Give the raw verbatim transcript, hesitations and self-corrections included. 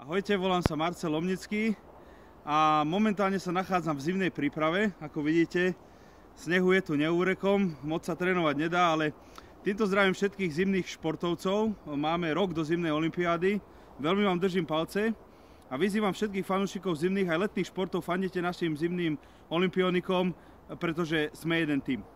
Ahojte, volám sa Marcel Lomnický a momentálne sa nachádzam v zimnej príprave. Ako vidíte, snehu je tu neúrekom, moc sa trénovať nedá, ale týmto zdravím všetkých zimných športovcov. Máme rok do zimnej olympiády, veľmi vám držím palce a vyzývam všetkých fanúšikov zimných aj letných športov, fandite našim zimným olympionikom, pretože sme jeden tím.